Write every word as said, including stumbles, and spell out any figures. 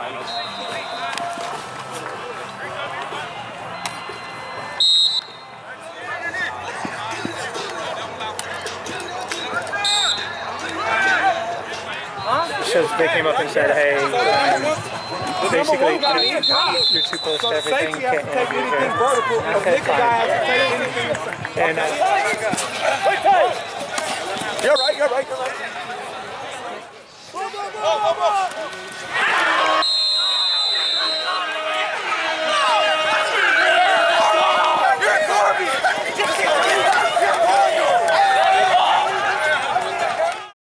So they came up and said, hey, um, basically, you're, you're too close to everything, you can't take anything vertical. Okay, fine. And uh, you're right, you're right, you're right.